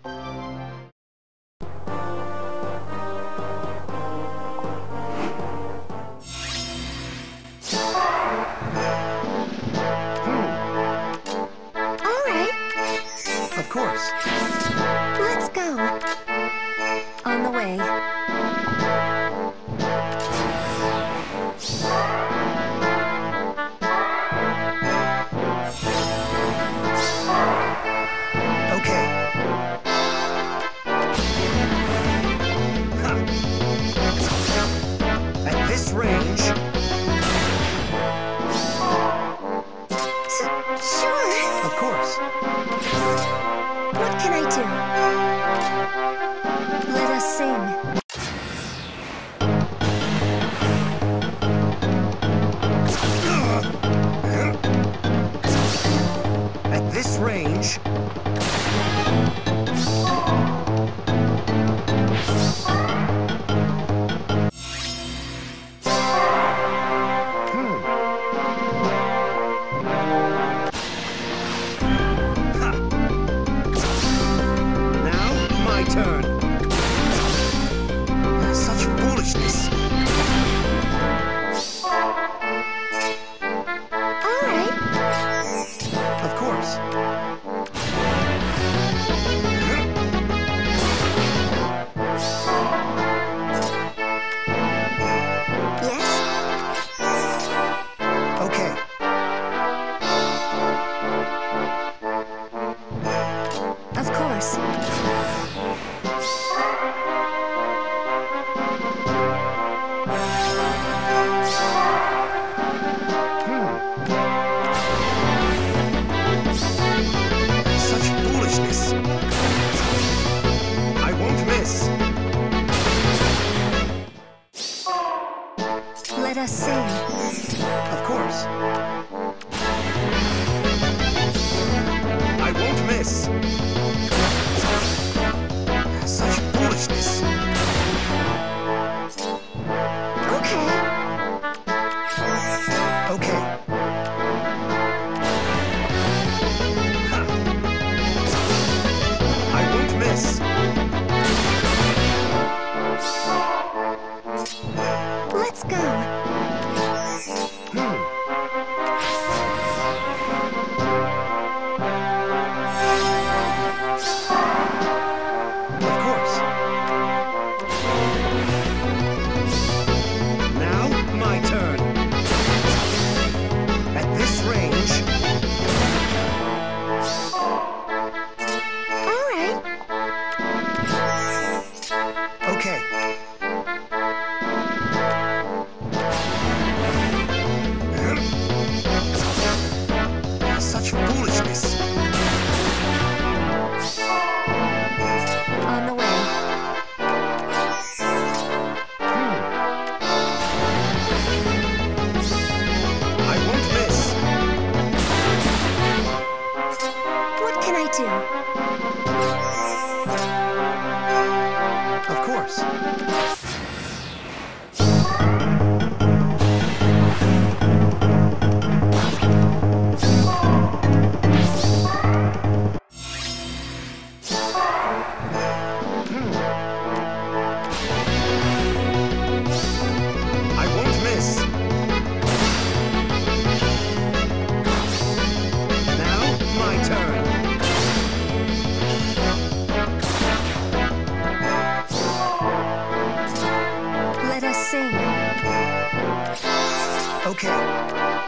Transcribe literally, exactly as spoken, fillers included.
Of course. Let's go. On the way. Okay. Ha. At this range... S- sure. Of course. What can I do? Let us sing. At this range... Turn. Such foolishness. All right. Of course. Yes? Okay. Of course. I won't miss. Let us sing. Of course. I won't miss. Such foolishness. Okay. Okay. I won't miss. Let's go. Hmm. Of course. Now, my turn. At this range... All right. Okay. Such foolishness. On the way. Hmm. I won't miss. What can I do? Of course. I won't miss. Now, my turn. Let us sing. Okay.